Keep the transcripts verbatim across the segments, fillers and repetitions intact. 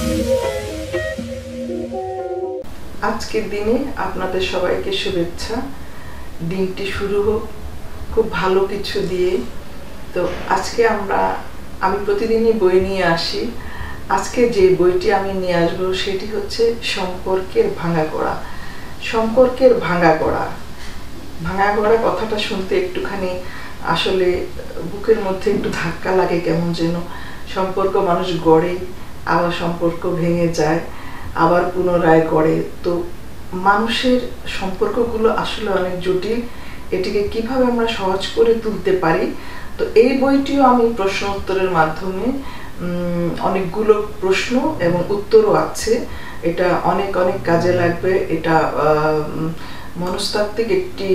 আজকের দিনে আপনাদের সবাইকে শুভেচ্ছা। দিনটি শুরু হোক খুব ভালো কিছু দিয়ে। তো আজকে আমরা আমি প্রতিদিনই বই নিয়ে আসি। আজকে যে বইটি আমি নিয়ে আসবো সেটি হচ্ছে সম্পর্কের ভাঙাগড়া। সম্পর্কের ভাঙাগড়া ভাঙাগড়া কথাটা শুনতে একটুখানি আসলে বুকের মধ্যে একটু ধাক্কা লাগে, কেমন যেন। সম্পর্ক মানুষ গড়ে, আবার সম্পর্ক ভেঙে যায়, আবার পুনরায় গড়ে। তো মানুষের সম্পর্কগুলো আসলে অনেক জটিল। এটিকে কিভাবে আমরা সহজ করে তুলতে পারি, তো এই বইটিও আমি প্রশ্ন উত্তরের মাধ্যমে অনেকগুলো প্রশ্ন এবং উত্তরও আছে। এটা অনেক অনেক কাজে লাগবে। এটা মনস্তাত্ত্বিক একটি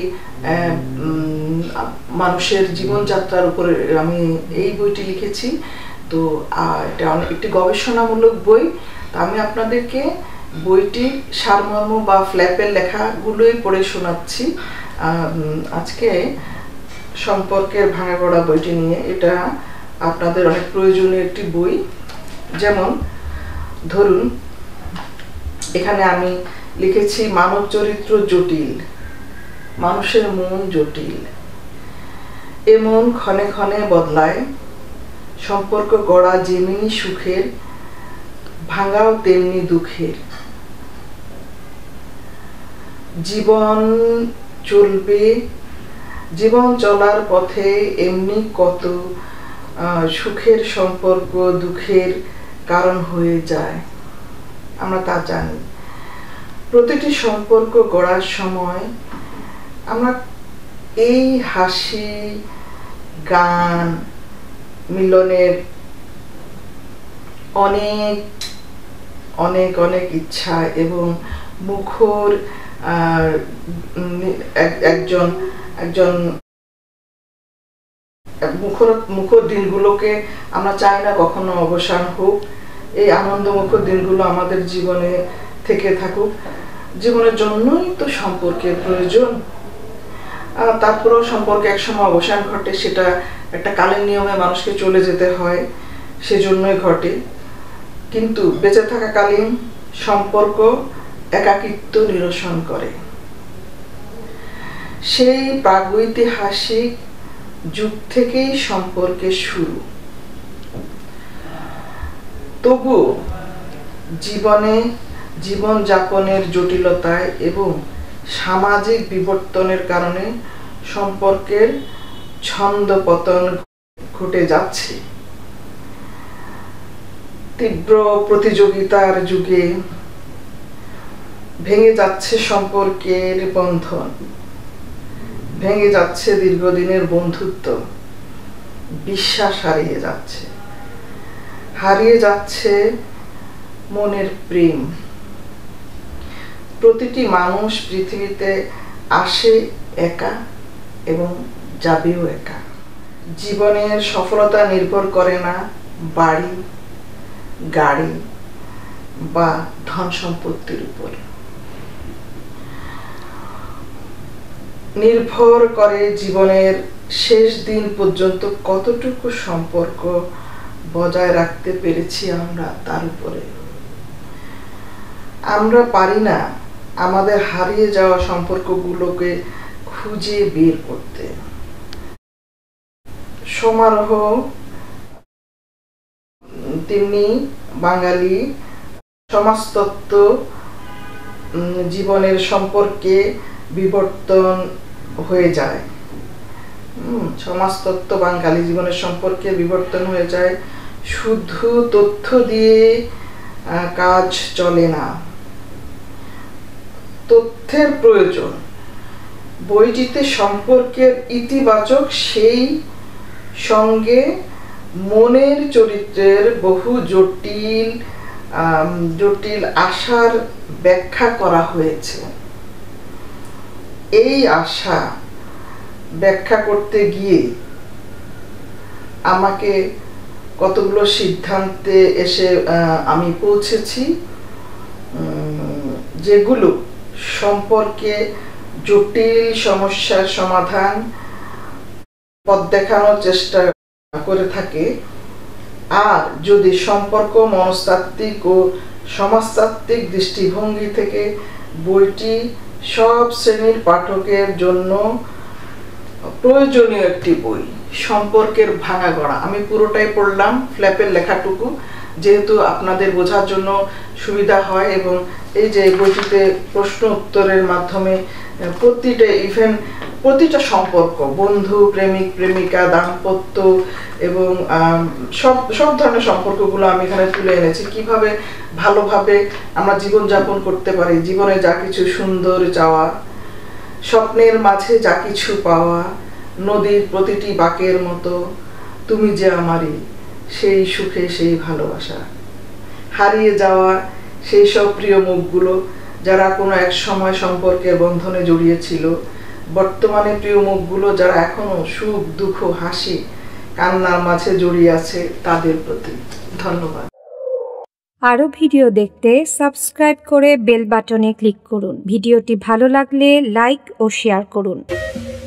মানুষের জীবনযাত্রার উপরে আমি এই বইটি লিখেছি। তো এটা অনেক একটি গবেষণামূলক বই। তো আমি আপনাদেরকে বইটির সারমর্ম বা ফ্ল্যাপের লেখাগুলোই পড়ে শোনাচ্ছি আজকে সম্পর্কের ভাঙাগড়া বইটি নিয়ে। এটা আপনাদের অনেক প্রয়োজনীয় একটি বই। যেমন ধরুন, এখানে আমি লিখেছি মানব চরিত্র জটিল, মানুষের মন জটিল, এ মন ক্ষণে ক্ষণে বদলায়, সম্পর্ক গড়া যেমনি সুখের, ভাঙাও তেমনি দুঃখের, জীবন চলবে, জীবন চলার পথে এমনি কত সুখের সম্পর্ক দুঃখের কারণ হয়ে যায়। আমরা তা জানি। প্রতিটি সম্পর্ক গড়ার সময় আমরা এই হাসি, গান, মিলনের অনেক অনেক অনেক ইচ্ছা এবং মুখর একজন একজন মুখর মুখর দিনগুলোকে আমরা চাই না কখনো অবসান হোক। এই আনন্দমুখর দিনগুলো আমাদের জীবনে থেকে থাকুক। জীবনের জন্যই তো সম্পর্কের প্রয়োজন। তারপরেও সম্পর্কে একসময় অবসান ঘটে, সেটা একটা কালের নিয়মে মানুষকে চলে যেতে হয়, সেজন্যই ঘটে। কিন্তু বেঁচে থাকাকালীন সম্পর্ক একাকিত্ব নিরসন করে। সেই প্রাগৈতিহাসিক যুগ থেকেই সম্পর্কের শুরু। তবু জীবনে জীবনযাপনের জটিলতায় এবং সামাজিক বিবর্তনের কারণে সম্পর্কের ছন্দপতন ঘটে যাচ্ছে। তীব্র প্রতিযোগিতার যুগে ভেঙে যাচ্ছে সম্পর্কের বন্ধন, ভেঙে যাচ্ছে দীর্ঘদিনের বন্ধুত্ব, বিশ্বাস হারিয়ে যাচ্ছে, হারিয়ে যাচ্ছে মনের প্রেম। প্রতিটি মানুষ পৃথিবীতে আসে একা এবং যাবেও একা। জীবনের সফলতা নির্ভর করে না বাড়ি, গাড়ি বা ধন সম্পত্তির উপর, নির্ভর করে জীবনের শেষ দিন পর্যন্ত কতটুকু সম্পর্ক বজায় রাখতে পেরেছি আমরা তার উপরে। আমরা পারি না আমাদের হারিয়ে যাওয়া সম্পর্কগুলোকে খুঁজে বের করতে। সমারোহ তেমনি বাঙালি সমাজতত্ত্ব জীবনের সম্পর্কে বিবর্তন হয়ে যায়। সমাজতত্ত্ব বাঙালি জীবনের সম্পর্কে বিবর্তন হয়ে যায়। শুধু তথ্য দিয়ে কাজ চলে না, তথ্যের প্রয়োজন। বইটিতে সম্পর্কের ইতিবাচক সেই সঙ্গে মনের চরিত্রের বহু জটিল জটিল আশার ব্যাখ্যা করা হয়েছে। এই আশা ব্যাখ্যা করতে গিয়ে আমাকে কতগুলো সিদ্ধান্তে এসে আমি পৌঁছেছি, যেগুলো সম্পর্কে জটিল সমস্যার সমাধান পথ দেখানোর চেষ্টা করে থাকে। আর যদি সম্পর্ক মনস্তাত্ত্বিক ও সমাজতাত্ত্বিক দৃষ্টিভঙ্গি থেকে বইটি সব শ্রেণীর পাঠকের জন্য প্রয়োজনীয় একটি বই। সম্পর্কের ভাঙা গড়া, আমি পুরোটাই পড়লাম, ফ্ল্যাপের লেখাটুকু, যেহেতু আপনাদের বোঝার জন্য সুবিধা হয়। এবং এই যে বইটিতে প্রশ্ন উত্তরের মাধ্যমে প্রতিটা ইভেন প্রতিটা সম্পর্ক, বন্ধু, প্রেমিক প্রেমিকা, দাম্পত্য এবং সব সব ধরনের সম্পর্কগুলো আমি এখানে তুলে এনেছি। কিভাবে ভালোভাবে আমরা জীবনযাপন করতে পারি, জীবনে যা কিছু সুন্দর চাওয়া, স্বপ্নের মাঝে যা কিছু পাওয়া, নদীর প্রতিটি বাঁকের মতো তুমি যে আমারই, সেই সুখে সেই ভালোবাসা, হারিয়ে যাওয়া সেই সব প্রিয় মুখগুলো যারা কোনো এক সময় সম্পর্কের বন্ধনে জড়িয়েছিল, বর্তমানে প্রিয় মুখগুলো যারা এখনো সুখ দুঃখ হাসি কান্নার মাঝে জড়িয়ে আছে, তাদের প্রতি ধন্যবাদ। আরও ভিডিও দেখতে সাবস্ক্রাইব করে বেল বাটনে ক্লিক করুন। ভিডিওটি ভালো লাগলে লাইক ও শেয়ার করুন।